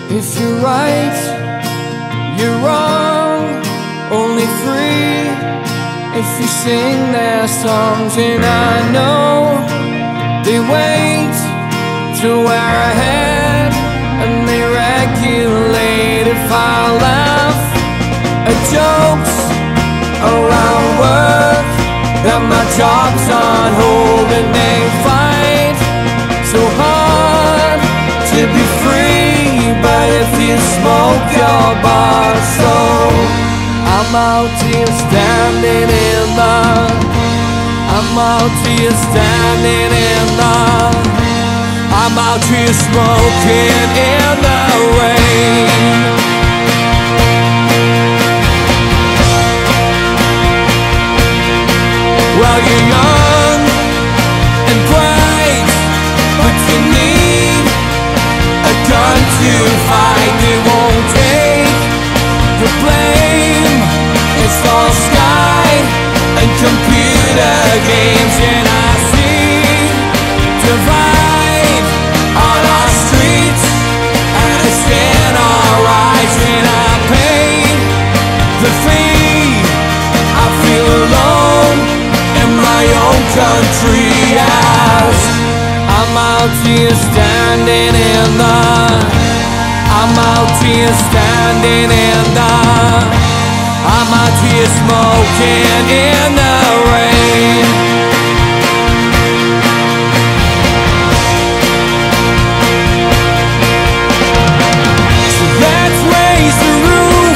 If you're right, you're wrong, only free if you sing their songs. And I know they wait till we're ahead, and they regulate if I laugh at jokes around work, that my job's on hold, and they fight so hard to be free. But if you smoke your bar, so I'm out here standing in the, I'm out here standing in the, I'm out here smoking in the rain. Well, you're young and bright, but you need a gun to fight. It won't take the blame, it's all sky and computer games. And I see divide on our streets, and it's in our eyes. When I pay the fee, I feel alone in my own country, as I'm out here standing in the, I'm out here standing in the, I'm out here smoking in the rain. So let's raise the roof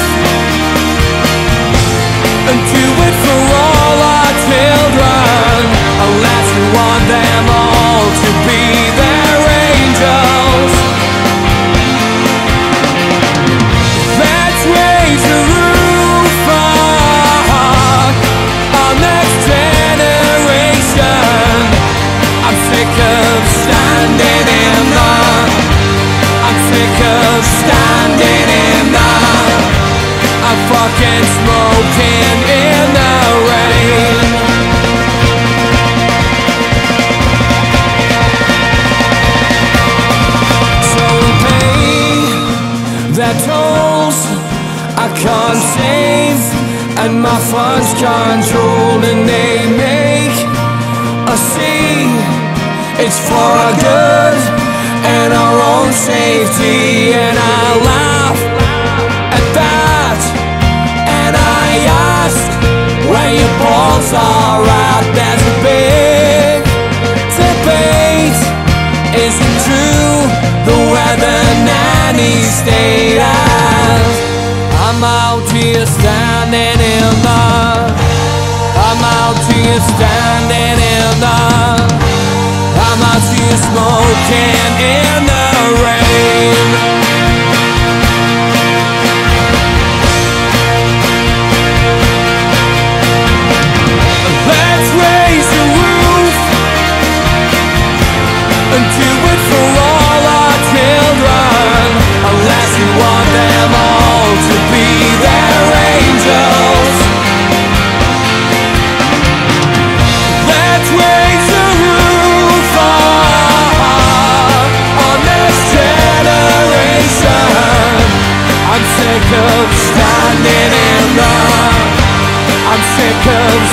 and do it for all our children, unless we want them all to be their angels. Let's raise the roof on our next generation. I'm sick of standing in the, I'm sick of standing in the, I'm fucking smoking in the rain. So we pay their tolls I can't save, and my funds control, and they make us see it's for our good and our own safety. And I laugh at that, and I ask where your balls are at. There's a big debate, is it true the weather nanny stayed as? I'm out here standing in the, I'm out here standing in the, I'm out here smoking in the rain. Let's raise the roof and do it for all our children, unless we want them all to be their angels. Let's raise the roof on this generation. I'm sick of standing in the, I'm sick of